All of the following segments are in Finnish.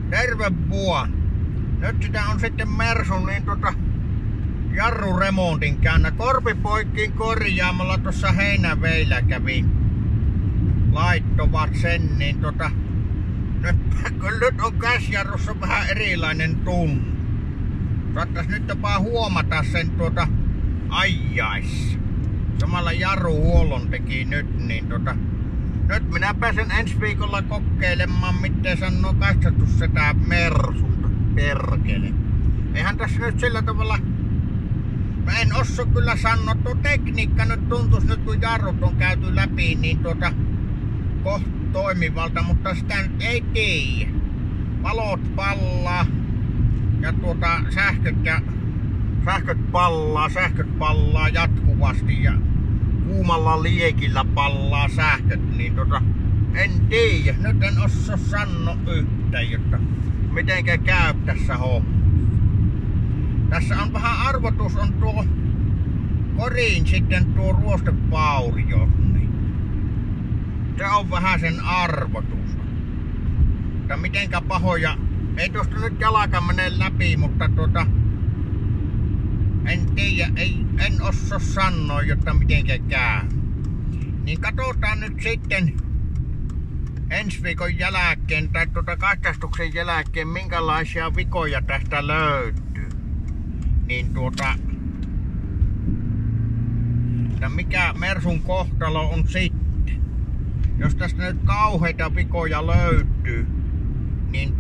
Terve vaan. Nyt sitä on sitten Mersun niin jarruremontin käynnä. Korpipoikkiin korjaamalla tuossa Heinäveillä kävin. Laittovat sen, niin nyt on käsjarrussa vähän erilainen tunne. Saattais nyt jopa huomata sen ajaissa. Samalla jarruhuollon teki nyt, niin nyt minä pääsen ensi viikolla kokeilemaan, miten sanoo katsatus sitä Mersusta. Perkele. Eihän tässä nyt sillä tavalla... Mä en osaa kyllä sanoa, tuo tekniikka nyt tuntuisi nyt kun jarrut on käyty läpi, niin kohta toimivalta, mutta sitä nyt ei tiedä. Valot pallaa ja sähköt pallaa jatkuvasti ja kuumalla liekillä pallaa sähköt, niin en tiedä. Nyt en osaa sanoa yhtään, jotta mitenkä käy tässä hommassa. Tässä on vähän arvotus on tuo koriin sitten tuo ruostepaurio. Se on vähän sen arvotus. Mutta mitenkä pahoja. Ei tuosta nyt jalka mene läpi, mutta en tiedä, en osaa sanoa, jotta mitenkä käy. Niin katsotaan nyt sitten ensi viikon jälkeen tai katsastuksen jälkeen minkälaisia vikoja tästä löytyy. Niin että mikä Mersun kohtalo on sitten. Jos tästä nyt kauheita vikoja löytyy, niin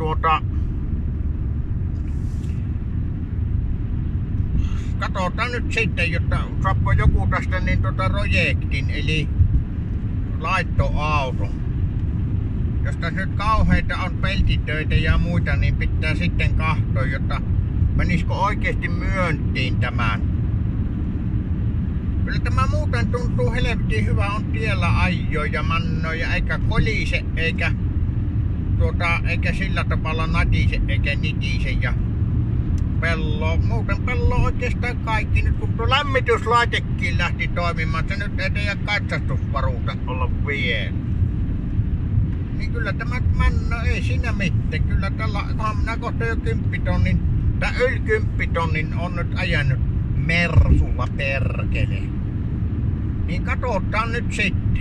katsotaan nyt sitten, jotta saappa joku tästä niin projektin, eli laittoauto. Jos tässä nyt kauheita on peltitöitä ja muita, niin pitää sitten katsoa, jotta menisikö oikeesti myöntiin tämän. Kyllä tämä muuten tuntuu helvetin hyvä, on tiellä ajoja ja mannoja, eikä kolise, eikä sillä tavalla natise, eikä nitise ja muuten pello oikeastaan kaikki. Nyt kun tuo lämmityslaitekin lähti toimimaan, se nyt ei teidän katsastusvaruuta olla vielä. Niin kyllä tämä manno ei siinä mitään. Kyllä tällä, minä kohta jo 10 tonnin, tai yli 10 tonnin on nyt ajanut Mersulla perkele. Niin katsotaan nyt sitten.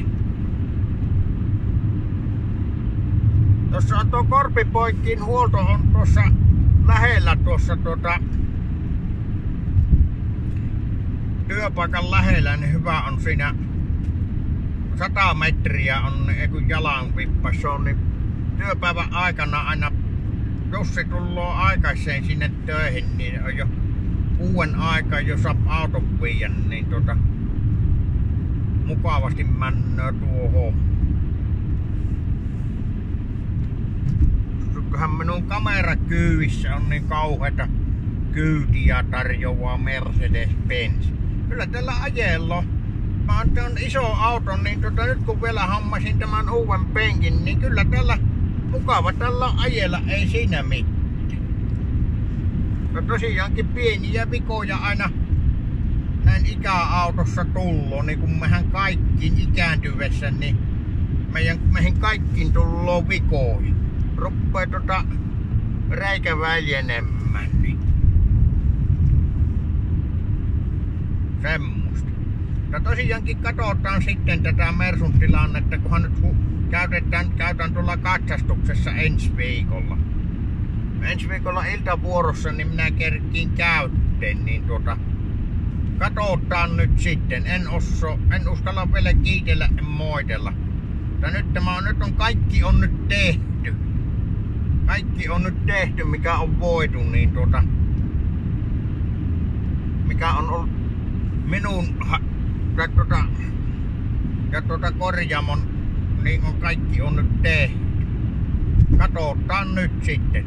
Tuossa on tuo Korpipoikkiin huolto on tuossa lähellä tuossa työpaikan lähellä, niin hyvä on siinä 100 metriä on kun jalan vippas. Se on niin työpäivän aikana aina, jos se tulloo aikaiseen sinne töihin, niin on jo 6 aikaa jo saa auton viiä, niin mukavasti männöö tuohon. Kyllähän minun kamerakyyvissä on niin kauheita kyytiä tarjoaa Mercedes-Benz. Kyllä tällä ajella, mä oon tämän iso auton, niin nyt kun vielä hammasin tämän uuden penkin, niin kyllä tällä mukava tällä ajella, ei siinä mitään. No tosiaankin pieniä vikoja aina näin ikäautossa tulloo, niin kun mehän kaikkiin ikääntyvässä, niin meihin kaikkiin tulloo vikoja. Ruppee reikä väljenemmän, niin semmoista. Ja tosiaankin katsotaan sitten tätä Mersun tilannetta, kunhan nyt käytän tuolla katsastuksessa ensi viikolla. Ensi viikolla iltavuorossa niin minä kerkiin käytteen, niin katsotaan nyt sitten. En uskalla vielä kiitellä, en moitella. Mutta nyt on kaikki on nyt tehty. Kaikki on nyt tehty, mikä on voitu, niin mikä on ollut minun ja korjaamon, niin on kaikki on nyt tehty. Katsotaan nyt sitten.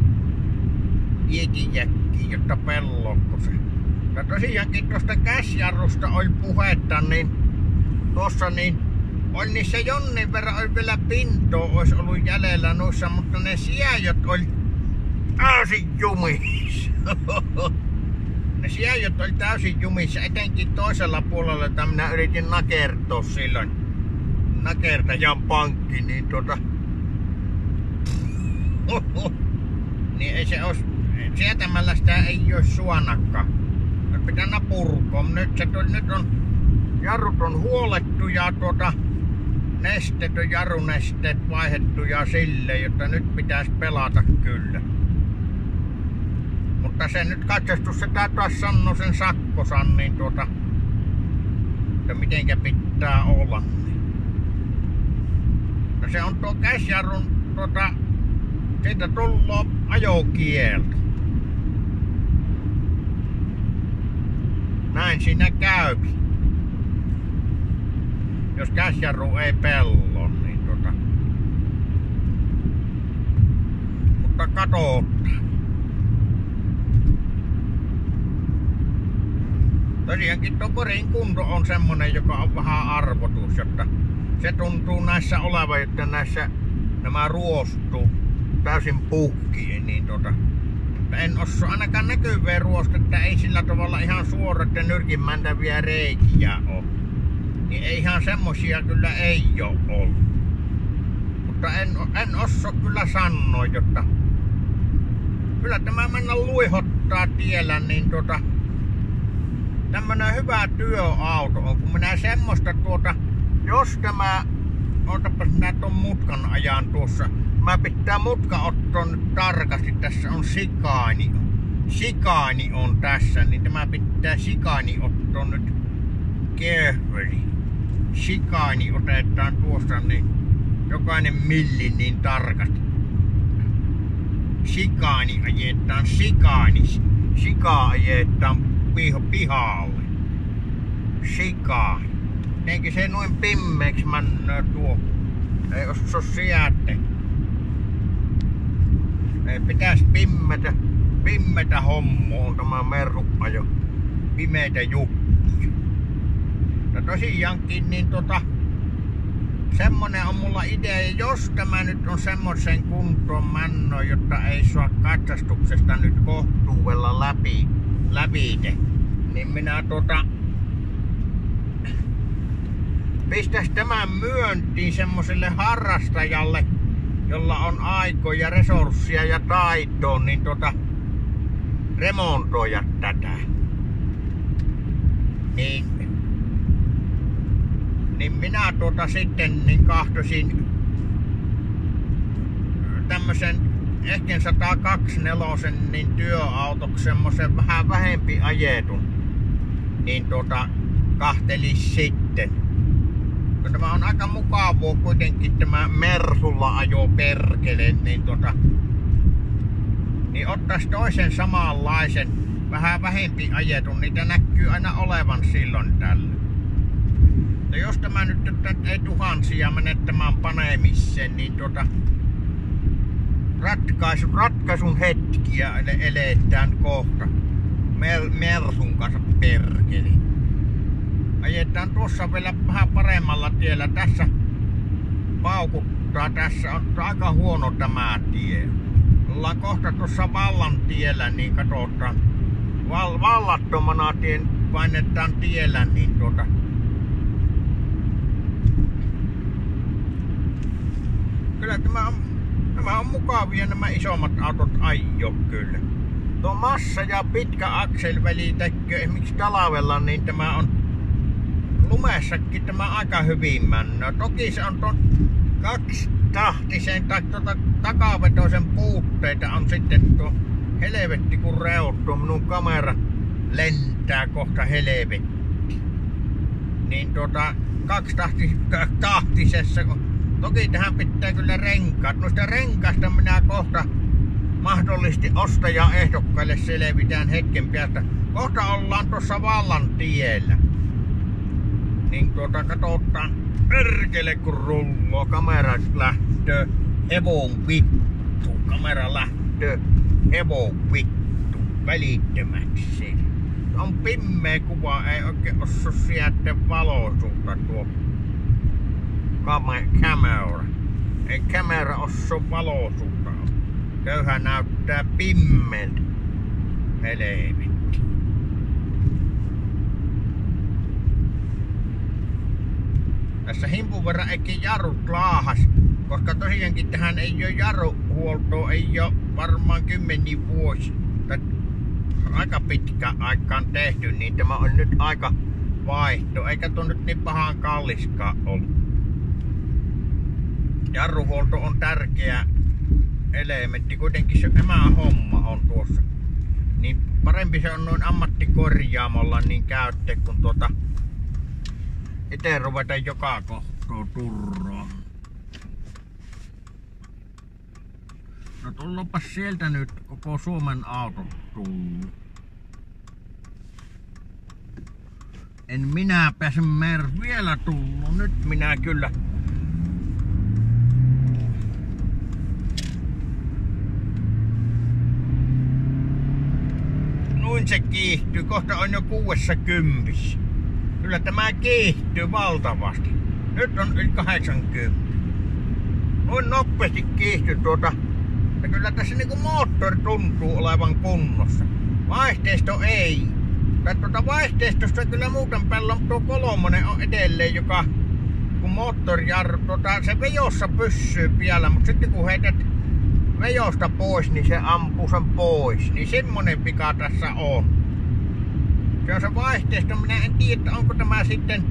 Jäkki, jotta pellokko se. Ja tosiaankin tuosta käsjarrusta oli puhetta, niin tuossa niin oli niissä jonnin verran oli vielä pintoa olisi ollut jäljellä noissa, mutta ne siejot oli täysin jumissa. Ne siejot oli täysin jumissa, etenkin toisella puolella, jota minä yritin nakertoa silloin. Nakertajan pankki, niin niin ei se ois, sietämällä sitä ei ois suonakka. Pitää purkoa. Nyt on jarrut on huolettu ja jarrunesteet vaihdettu ja sille, jotta nyt pitäisi pelata kyllä. Mutta se nyt katsastus se taas sanoo sen sakkosan, niin että mitenkä pitää olla. No se on tuo käsjarrun siitä tullut ajokielto. Näin siinä käypi. Jos käsjarru ei pello, niin mutta katsotaan. Tosiaankin tuo korin kunto on semmonen, joka on vähän arvotus, jotta se tuntuu näissä olevan, että näissä nämä ruostuu täysin puhkiin, niin en osaa ainakaan näkyviä ruostetta, ei sillä tavalla ihan suorat ja nyrkinmäntäviä reikiä ole. Niin ei ihan semmosia kyllä ei oo ollut. Mutta en osaa kyllä sanoa, jotta kyllä tämä mennä luihottaa tiellä, niin tämmönen hyvä työauto on, kun minä semmoista jos tämä, otapas minä ton mutkan ajan tuossa, mä pitää mutka ottaa nyt tarkasti, tässä on sikaani on tässä, niin tämä pitää sikaani ottaa nyt kehveli. Sikaani otetaan tuosta niin jokainen milli niin tarkasti. Sikaani ajetaan sika ajetaan pihalle. Sikaani. Eikä se noin pimmeeksi männöö tuo. Ei osaa sieltä. Ei pitäis pimmetä hommoon tämä merruajo. Pimeitä juttuja. Ja tosiaankin niin semmonen on mulla idea, ja jos tämä nyt on semmoisen kuntoon männö, jotta ei saa katsastuksesta nyt kohtuudella läpite, niin minä pistäis tämän myöntiin semmoselle harrastajalle, jolla on aikoja, resursseja ja taitoa, niin remontoida tätä. Niin minä sitten niin kahtosin tämmösen ehkä 124 niin työautoksi semmosen vähän vähempi ajetun, niin kahtelis sitten. Tämä on aika mukavaa kuitenkin tämä Mersulla ajo perkele, niin ottais toisen samanlaisen vähän vähempi ajetun, niitä näkyy aina olevan silloin tällöin. Ja jos tämä nyt ei tuhansia mene tämän panemiseen, niin ratkaisun hetkiä eletään kohta. Mersun kanssa perkeli. Ajetaan tuossa vielä vähän paremmalla tiellä. Tässä paukuttaa. Tässä on aika huono tämä tie. Ollaan kohta tuossa vallan tiellä, niin katsotaan. Vallattomana painetaan tiellä, niin kyllä nämä on mukavia nämä isommat autot ajo kyllä. Tuo massa ja pitkä akselväli tekee esimerkiksi talvella, niin tämä on lumessakin tämä aika hyvin männö. Toki se on tuon kaksitahtisen tai takavetoisen puutteita on sitten tuo helvetti kun reuttuu. Minun kamera lentää kohta helvetti. Niin kaksitahtisessa, toki tähän pitää kyllä renkaat. Noista renkaista minä kohta mahdollisesti ostajaehdokkaille selvitään hetken päästä. Kohta ollaan tuossa vallan tiellä. Niin katsotaan perkele kun rulloo. Kamera lähtee hevon vittu. Kamera lähtee hevon vittu välittömäksi. On pimmeä kuva, ei oikein osaa sieltä valoisuutta tuo kamera. Ei kamera osaa valoisuutta. Köyhä näyttää pimmeltä. Helvetti. Tässä himpun verran eikin jarrut laahas, Koska tosiaankin tähän ei oo jarruhuoltoa, ei oo varmaan 10 vuosi tai aika pitkä aikaan tehty, niin tämä on nyt aika vaihto, eikä tuo nyt niin pahaan kalliskaan ollut. Jarruhuolto on tärkeä elementti, kuitenkin se homma on tuossa. Niin parempi se on noin ammattikorjaamolla niin käytte, kun itse ruveta joka kohtaa turroon. No tullapas sieltä nyt koko Suomen autot tullut. En minä pääse vielä tullut, nyt minä kyllä. Noin se kiihtyy, kohta on jo 60. Kyllä tämä kiihtyy valtavasti. Nyt on yli 80. Noin nopeasti kiihtyy ja kyllä tässä niinku moottori tuntuu olevan kunnossa. Vaihteisto ei. Tai vaihteistossa kyllä muuten päällä tuo 3 on edelleen, joka kun moottorijarru, se vejossa pysyy vielä, mutta sitten kun heität vejosta pois, niin se ampuu sen pois. Niin semmonen vika tässä on. Se on se vaihteisto, minä en tiedä, onko tämä sitten.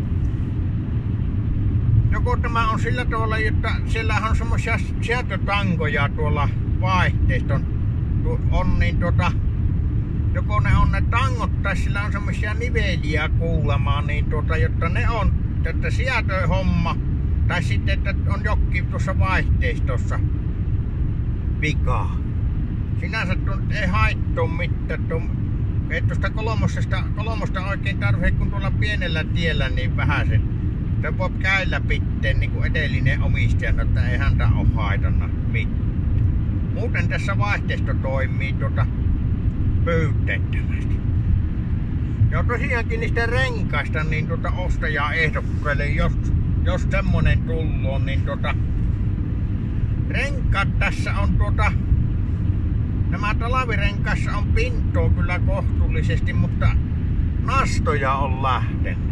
Joko tämä on sillä tavalla, että siellä on semmosia säätötankoja tuolla vaihteiston on niin joko ne on ne tangot tai sillä on semmosia niveliä kuulemaan niin jotta ne on tätä säätöhomma tai sitten että on jokin tuossa vaihteistossa vikaa. Sinänsä ei haittuu mitään. Ei tuosta kolmosta oikein tarvitse, kun tuolla pienellä tiellä niin vähäsen. Se voi käydä pitteen niin kuin edellinen omistaja, että ei häntä ole haitannut mitään. Muuten tässä vaihteisto toimii pyyteettömästi. Ja tosiaankin niistä renkaista niin ostajaa ehdokkaille, jos semmonen tullut, niin renkaat tässä on nämä talvirenkaissa on pintoa kyllä kohtuullisesti, mutta nastoja on lähtenyt.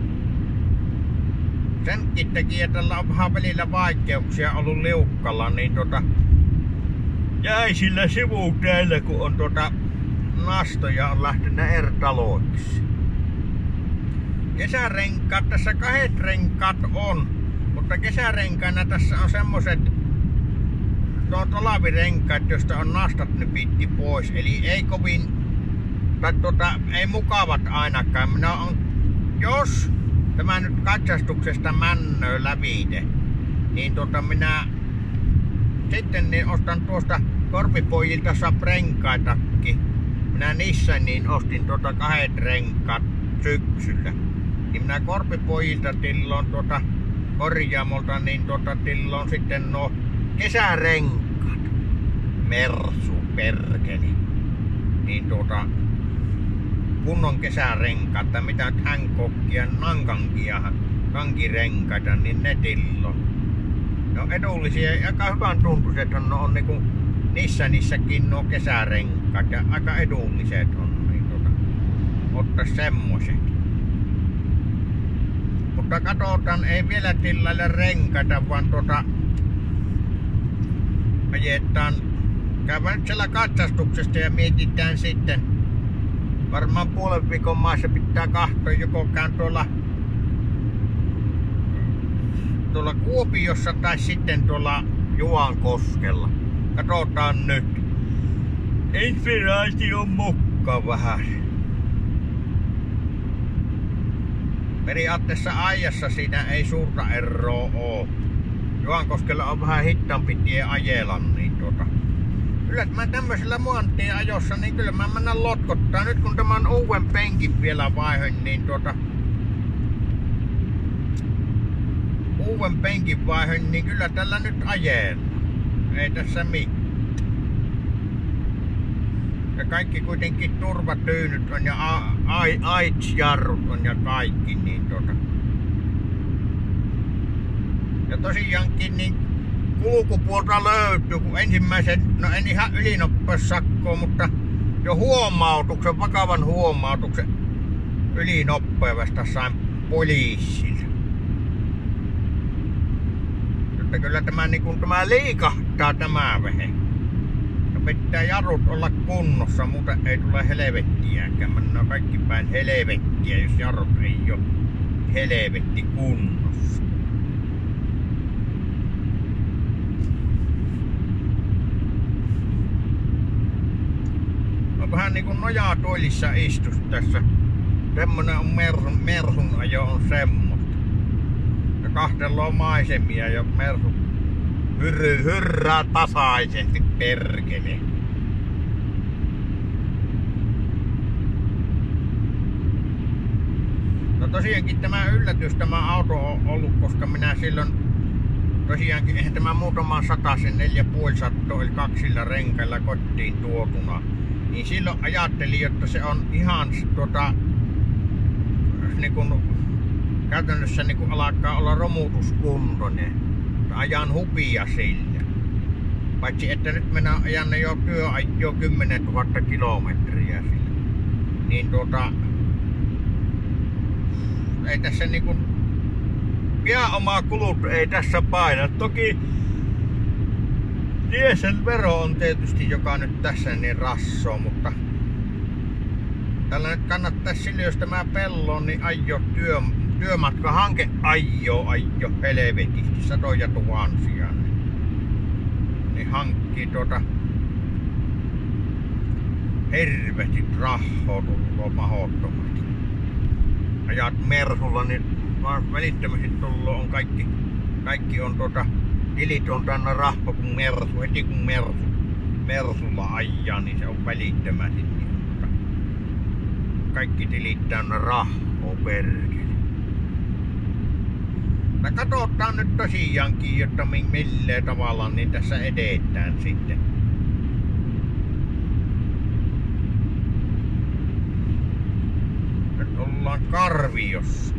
Senkin takia tällä on vähän välillä vaikeuksia ollut liukkalla, niin jäi sillä sivuteillä, kun on nastoja on lähtenyt ertaloiksi. Kesärenkaat, tässä 2 renkaat on, mutta kesärenkaina tässä on semmoset talvirenkaat, joista on nastat nypitti pois, eli ei kovin, tai ei mukavat ainakaan. Jos tämä nyt katsastuksesta männöö lävite, niin minä sitten niin ostan tuosta Korpipojilta renkaitakin. Minä niissä niin ostin 2 renkaat syksyllä. Niin minä Korpipojilta tilloin korjaamolta niin tilloin sitten kesärenkaat. Mersu perkeli. Niin kunnon kesärenkaat, mitä nyt Hancockia, Nankankia, kankirenkaita, niin ne tilloin. No edullisia ja aika hyvän tuntuiset on niinku niissäkin kesärenkaat ja aika edulliset on, niin ottais semmoset. Mutta katsotaan, ei vielä tilailla renkaita, vaan ajetaan, käydään nyt siellä katsastuksesta ja mietitään sitten. Varmaan puolen viikon maassa pitää katsoa, joko käyn tuolla Kuopiossa tai sitten tuolla Juankoskella. Katsotaan nyt. Inspiraatio mukaan vähän. Periaatteessa ajassa siinä ei suurta eroa oo. Juankoskella on vähän hitaampi tie ajella, niin kyllä mä tämmöisellä muantien ajossa, niin kyllä mä mennään lotkottaa. Nyt kun tämän uuden penkin vielä vaihoin, niin uuden penkin vaihoin, niin kyllä tällä nyt ajella. Ei tässä mitään. Ja kaikki kuitenkin turvatyynyt on ja AIDS-jarrut on ja kaikki, niin ja tosiaankin niin kulkupuolta löytyy, kun ensimmäisen, no en ihan ylinopeussakkoa, mutta jo vakavan huomautuksen ylinopeudesta sain poliisille. Mutta kyllä tämä, niin kun tämä liikahtaa tämä vehe. No pitää jarrut olla kunnossa, muuten ei tule helvettiäkään. Mennään kaikki päin helvettiä, jos jarrut ei ole helvetti kunnossa. No vähän niinku nojatuolissa istus tässä. Semmonen on mersun ajo on semmoista. Ja kahdeloo maisemia ja mersu hyrrää tasaisesti perkele. No tosiaankin tämä yllätys tämä auto on ollut, koska minä silloin tosiaankin eihän tämä muutaman sataisen 4,5 eli 2 renkailla kotiin tuotuna. Niin silloin ajattelin, että se on ihan niin kun, käytännössä niin kun alkaa olla romutuskuntoinen. Ajan hupia sillä. Paitsi että nyt minä ajan jo työajo 10 000 kilometriä sillä. Niin ei tässä niin kun pääomaa kulut ei tässä paina. Toki dieselvero on tietysti joka nyt tässä niin rassoo, mutta tällä nyt kannattaisi sille, jos tämä pello on, niin työmatkahanke ajo helvetisti, satoja tuhansia. Niin hankkii hervetit rahoa tullut mahdottomasti. Ajat mersulla, niin vaan välittömästi tullut on kaikki on tilit on tänne rahpo kun mersu, heti kun mersulla ajaa, niin se on välittömästi. Niin, kaikki tilit täynnä rahoa perkele. Katsotaan nyt tosiaankin, jotta millä tavalla niin tässä edetään sitten. Nyt ollaan Karviossa.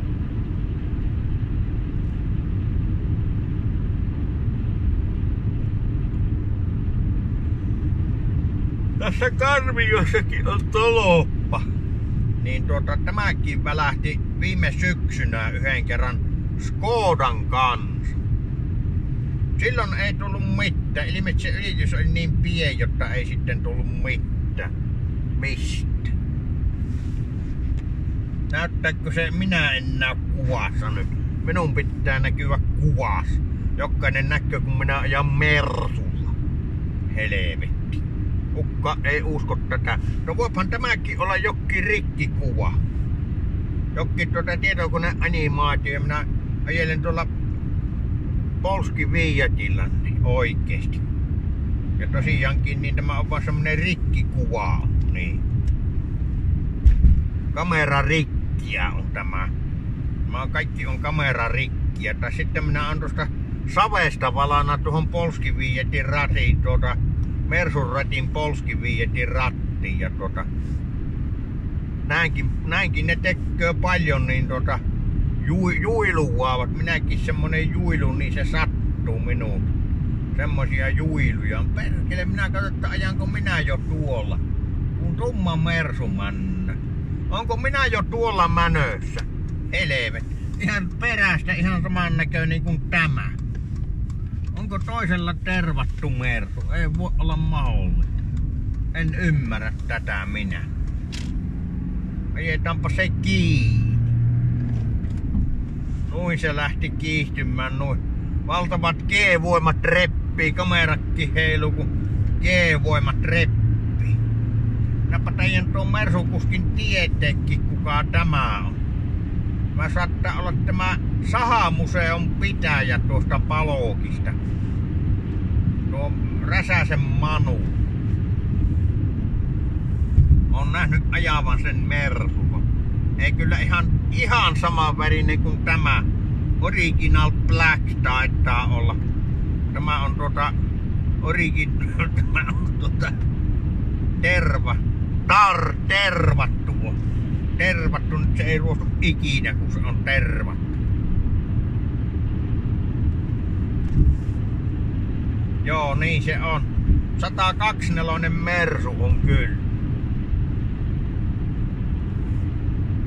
Tässä Karviossakin on toloppa. Niin tämäkin välähti viime syksynä yhden kerran Skodan kanssa. Silloin ei tullut mitään. Ilmeisesti se ylitys oli niin pieni, jotta ei sitten tullut mitään. Mistä? Näyttääkö se minä en näy kuvassa nyt? Minun pitää näkyä kuvassa. Jokainen näkee kun minä ajan mersulla. Helvetti. Ukka ei usko tätä. No voipahan tämäkin olla jokin rikkikuva. Jokin tietokoneanimaatio. Minä ajelen tuolla Polski Viatilla niin oikeesti. Ja tosiaankin niin tämä on vaan semmonen rikkikuva. Niin. Kamerarikkiä on tämä. Kaikki on kamerarikkiä. Tai sitten minä on tuosta savesta valana tuohon Polski Viatin ratiin Mersun ratin Polski Viatin rattiin ja näinkin ne tekee paljon niin juiluaavat. Minäkin semmonen juilu, niin se sattuu minuun. Semmosia juiluja. Perkele, minä katson, että ajanko minä jo tuolla. Kun tumma Mersu männä. Onko minä jo tuolla mänössä? Helvet. Ihan perästä ihan saman näköinen kuin tämä. Onko toisella tervattu Mersu? Ei voi olla mahdollista. En ymmärrä tätä minä. Ajetaanpa se kiinni. Noin se lähti kiihtymään noin. Valtavat G-voimat reppii. Kamerakki heiluu kun G-voimat reppii. Minäpä teidän tuon Mersukuskin tieteekin kuka tämä on. Mä saattaa olla tämä Sahamuseon pitäjä tuosta Palokista. Tuo Räsäsen Manu. On nähnyt ajavan sen Mersulla. Ei kyllä ihan saman värinen kuin tämä. Original Black taitaa olla. Tämä on tervattu. Tervattu, nyt se ei ruostu ikinä, kun se on tervattu. Joo, niin se on. 124 Mersu on kyllä.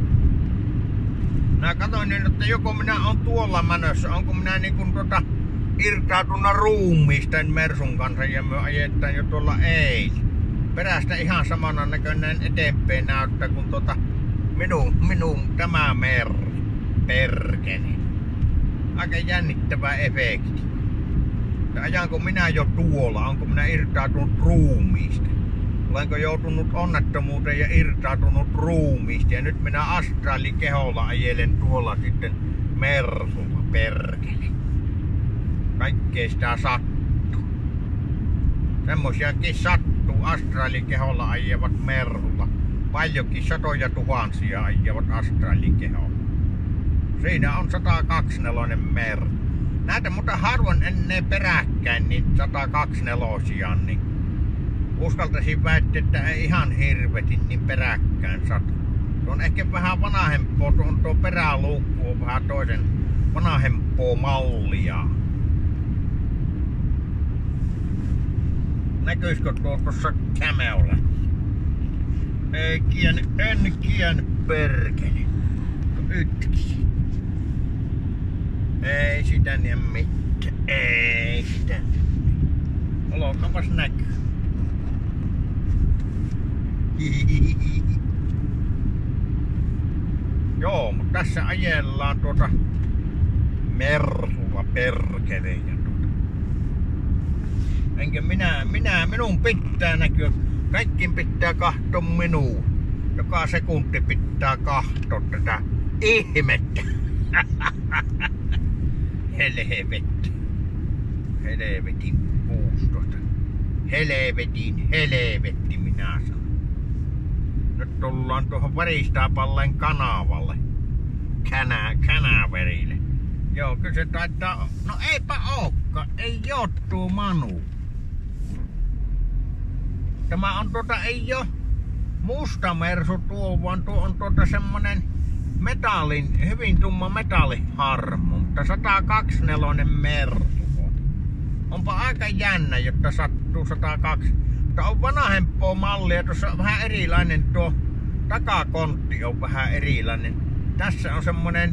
Minä katsoin nyt, että joko minä on tuolla mänössä, onko minä niin kuin irtautunut ruumiista Mersun kanssa ja me ajettaan jo tuolla eilen. Perästä ihan samana näköinen eteenpäin näyttää kuin minun tämä perkele. Aika jännittävä efekti. Ajanko minä jo tuolla? Onko minä irtautunut ruumiista? Olenko joutunut onnettomuuteen ja irtautunut ruumiista? Ja nyt minä astraalikeholla ajelen tuolla sitten Mersulla, perkele. Kaikkea sitä sattuu. Semmosiakin sattuu astraalikeholla ajavat Mersulla. Paljonkin satoja tuhansia ajavat astraalikeholla. Siinä on 124 Mersu. Näitä mutta harvoin ennen peräkkäin niin 124, niin uskaltaisin väittää, että ei ihan hirvetin niin peräkkäin satu. Tuo on ehkä vähän vanhempaa, tuo peräluukku on vähän toisen vanhempaa mallia. Näkyisikö tuo tuossa kämeulla? En kien perkele. Ytki. Ei sitä niin mitään. Ei sitä. Olokapas näkyy. Joo, mutta tässä ajellaan Mersulla perkele. Enkä minun pitää näkyä. Kaikkin pitää kahtoa minua. Joka sekunti pitää kahtoa tätä ihmettä. Helvetin 16. Helvetti minä sanon. Nyt tullaan tuohon Varistaapalleen kanavalle. Kanaverille. Joo, kyllä se taitaa... No eipä ookaan. Ei oo tuo Manu. Tämä on ei oo musta Mersu tuo, vaan tuo on semmonen hyvin tumma metalliharmu, mutta 124 Mersu. Onpa aika jännä, jotta sattuu 102. Mutta on vanhempaa mallia, tuossa on vähän erilainen tuo takakontti on vähän erilainen. Tässä on semmonen,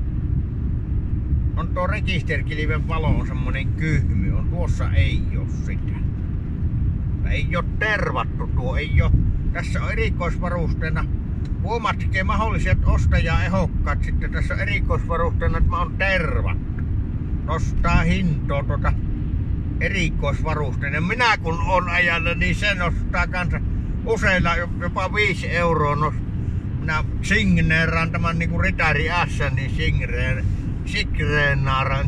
on tuo rekisterikilven valo on semmonen kyhmy, on tuossa ei oo sitä. Ei oo tervattu tuo, ei oo. Tässä on erikoisvarusteena. Huomatke mahdolliset ostajaehokkaat sitten tässä erikoisvarusteena, että mä oon tervattu. Nostaa hintoa erikoisvarusteena. Minä kun on ajanut, niin se nostaa kanssa useilla jopa 5 €. Minä signeeraan tämän niinku Ritari S, niin signeenaaran.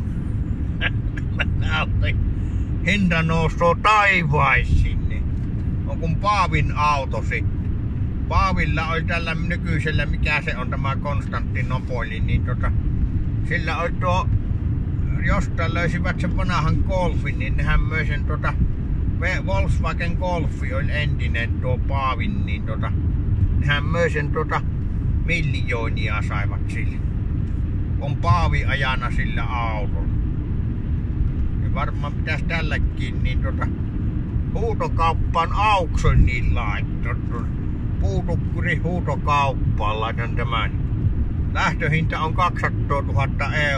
Hinta nousee taivaisiin. Niin on kuin Paavin auto sitten. Paavilla oli tällä nykyisellä, mikä se on tämä Konstantinopoli, niin sillä oli tuo, jostain löysivät sen vanhan Golfin, niin nehän möi sen Volkswagen Golfi oli entinen tuo Paavin, niin nehän möi sen miljoonia saivat sille. On Paavi ajana sillä autolla. Ja varmaan pitäis tälläkin niin huutokauppaan auksoniin laittaa. Puutukkuri huutokauppaan laitan tämän. Lähtöhinta on 200 000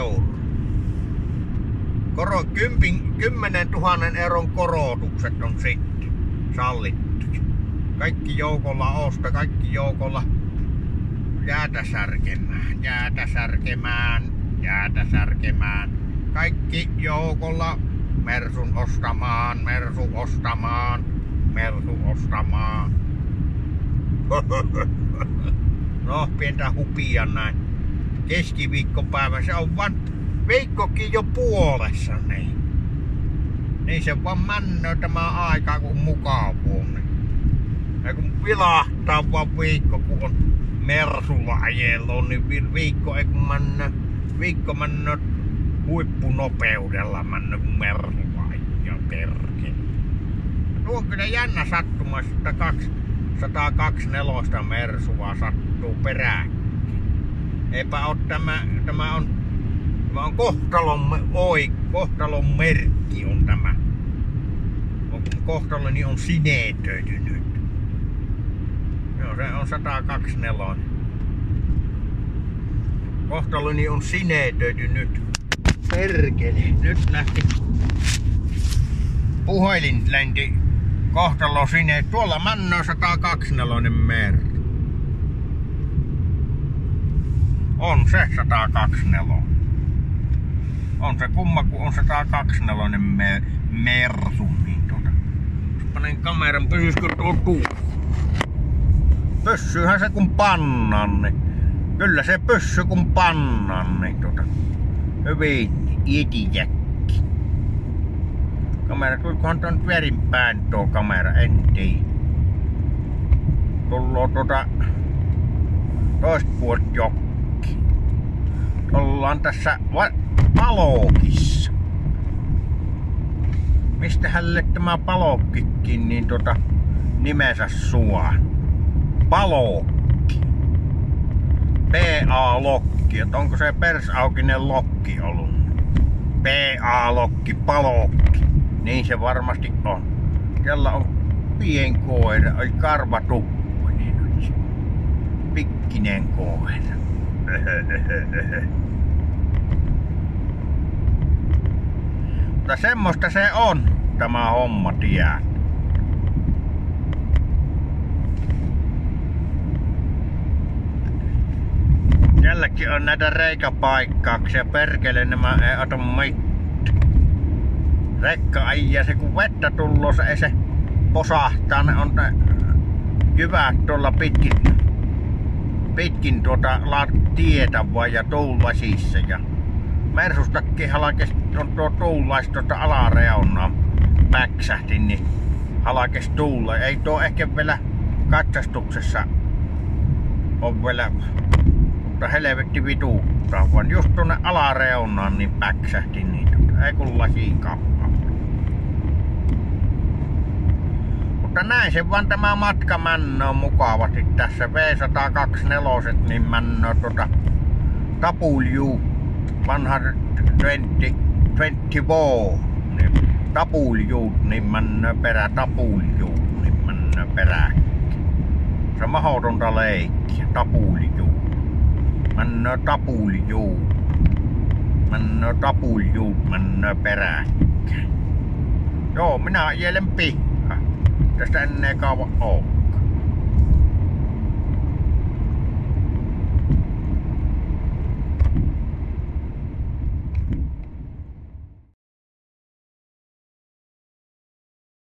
€. 10 000 € korotukset on sitten sallittu. Kaikki joukolla osta, kaikki joukolla jäätä särkemään. Kaikki joukolla Mersu ostamaan. No, pientä hupia näin. Keskiviikkopäivä, se on vaan viikkokin jo puolessa, niin. Niin se vaan männöö tämä aika kun mukavuun. Ja kun vilahtaa vaan viikko, kun on Mersulla ajellut, niin viikko ei kun viikko männöö huippunopeudella männöö kun Mersulla ja perkele. Tuo on kyllä jännä sattuma, että 124 Mersua sattuu perään. Eipä oo tämä on kohtalon merkki on tämä. Kohtaloni on sinetöitynyt. Joo, se on 124. Kohtaloni on sinetöitynyt. Perkele, nyt lähti puhelin lenti kohtalo sinne. Tuolla männöö 124 mer. On se 124. On se kumma, kun on 124 Mersu. Niin panen kameran, pysyisikö tuo tuu? Pössyyhän se kun pannaan, niin. Kyllä se pössy kun pannaan, niin hyvin ietijäkki. Kamera, tulikohan ton verinpäin tuo kamera, en tiedä. Tulloo toista puolta jokki. Ollaan tässä Palokissa. Mistä hälle tämä Palokkikin niin nimensä suo? Palokki. PA-lokki. Et onko se persaukinen lokki ollut? PA-lokki, Palokki. Niin se varmasti on. Kella on pien koira, oli karvatuppu, niin on se. Pikkinen koira. Mutta semmoista se on, tämä homma, tiedät. Jälläkin on näitä reikäpaikkauksia, perkele nämä ei ota mitään. Rekka ajaa se, kun vettä tulloo, se ei se posahtaa, ne on ne jyvät tuolla pitkin tietä vaan ja tuulasissa. Ja Mersustakin halkes tuo tuulais tuosta alareunaa päksähti, niin halkes tuulla. Ei tuo ehkä vielä katsastuksessa on vielä, mutta helvetti vituuttaa, vaan just tuonne alareunaan niin päksähti niin ei kun lasikappa. Mutta näin se vaan tämä matka männöö mukavasti tässä V124 niin männöö tapulju vanha 24 niin tapuljuut niin männöö tapuljuut niin männöö peräkki. Se on mahdotonta leikkiä, tapuljuut. Männöö tapuljuut männöö peräkkäin. Joo, minä ajelen pihaan. Tästä ennen kauan oo.